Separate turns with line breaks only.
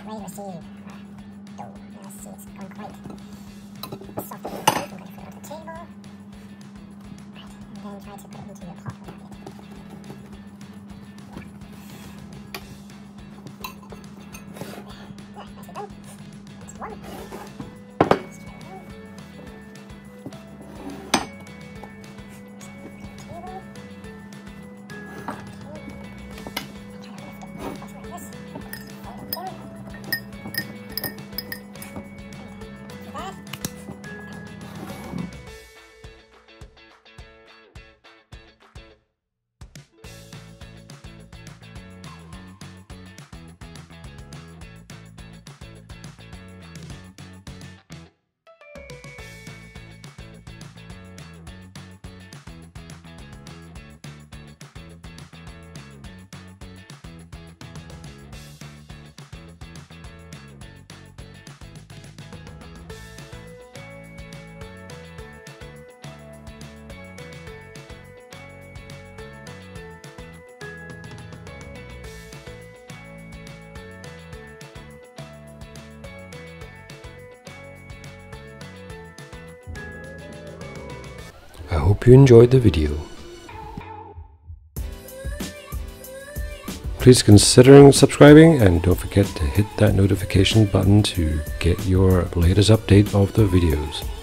ready to receive dough. Now let's see, it's going quite soft and loose. I'm going to put it on the table. Right, and then try to put it into your pot. Nicely done. Next one. Let's try it out.
I hope you enjoyed the video. Please consider subscribing and don't forget to hit that notification button to get your latest update of the videos.